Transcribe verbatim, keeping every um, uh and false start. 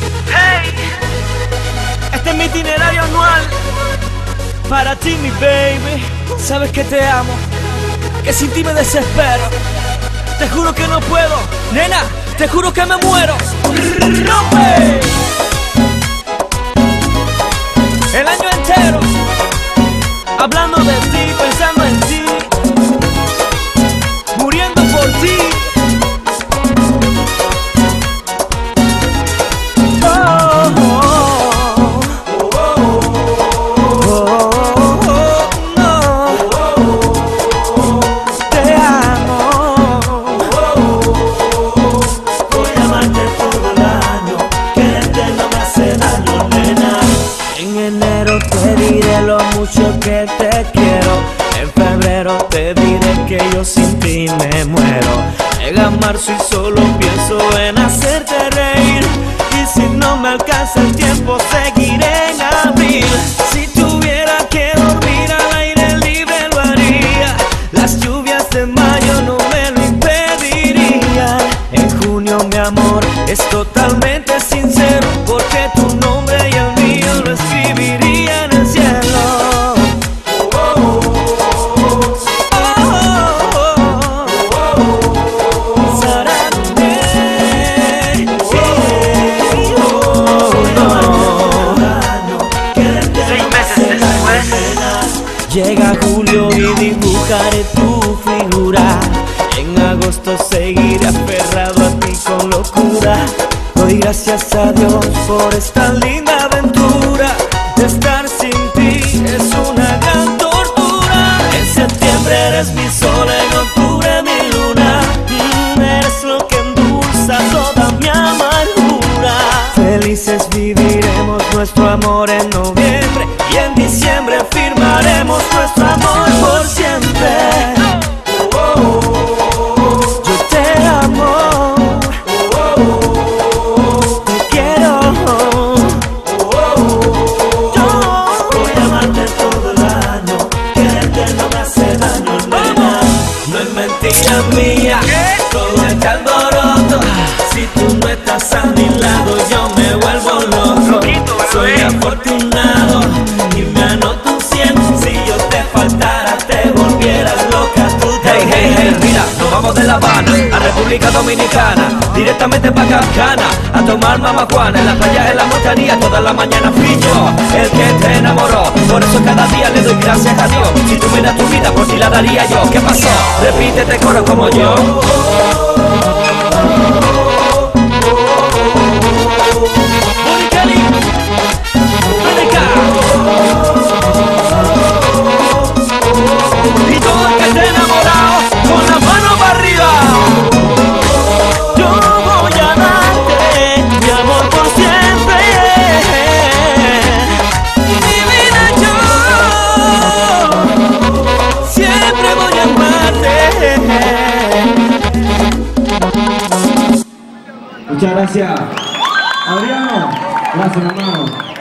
Hey, este es mi itinerario anual para ti, mi baby. Sabes que te amo, que sin ti me desespero. Te juro que no puedo, nena, te juro que me muero. ¡Rompe! El año entero hablando de ti, pensando en ti, muriendo por ti. Te diré lo mucho que te quiero. En febrero te diré que yo sin ti me muero. Llega marzo y solo pienso en hacerte reír. Y si no me alcanza el tiempo seguiré en abril. Si tuviera que dormir al aire libre lo haría. Las lluvias de mayo no me lo impedirían. En junio mi amor es totalmente sincero, porque tu nombre y el mío lo escribiría en el cielo. Seis meses después llega julio y dibujaré tu figura. En agosto seguiré aferrado a ti con locura. Doy gracias a Dios por esta linda aventura. De estar sin ti es una gran tortura. En septiembre eres mi sol, en octubre mi luna. Mm, eres lo que endulza toda mi amargura. Felices viviremos nuestro amor en noviembre, y en diciembre firmaremos nuestro amor por siempre. Yo te amo, te quiero. Yo voy a amarte todo el año, quererte no me hace daño, nena. No es mentira mía, todo está alboroto. Si tú no estás a mi lado yo me vuelvo loco. Soy afortunado y me anoto un cien. Si yo te faltara te volvieras loca. Tú te hey, hey, hey, mira, nos vamos de La Habana a República Dominicana, directamente pa' Capcana, a tomar mamajuana en la playa, en la montaña. Toda la mañana fui yo el que te enamoró. Por eso cada día le doy gracias a Dios. Si tú me das tu vida, por ti la daría yo. ¿Qué pasó? Repítete coro como yo. Y todo el que esté enamorado, con la mano para arriba. Yo voy a darte mi amor por siempre. Mi vida yo siempre voy a amarte. Muchas gracias. Adriano, gracias hermano.